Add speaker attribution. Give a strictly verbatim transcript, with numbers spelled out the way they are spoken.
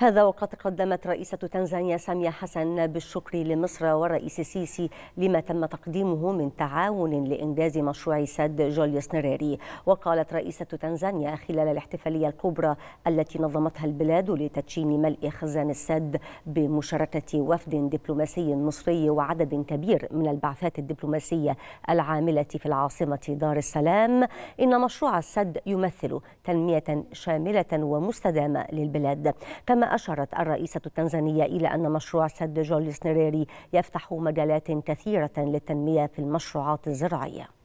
Speaker 1: هذا وقد قدمت رئيسة تنزانيا سامية حسن بالشكر لمصر والرئيس السيسي لما تم تقديمه من تعاون لإنجاز مشروع سد جوليوس نيريري. وقالت رئيسة تنزانيا خلال الاحتفالية الكبرى التي نظمتها البلاد لتدشين ملء خزان السد بمشاركة وفد دبلوماسي مصري وعدد كبير من البعثات الدبلوماسية العاملة في العاصمة دار السلام، إن مشروع السد يمثل تنمية شاملة ومستدامة للبلاد. كما أشارت الرئيسة التنزانية إلى أن مشروع سد جوليوس نيريري يفتح مجالات كثيرة للتنمية في المشروعات الزراعية.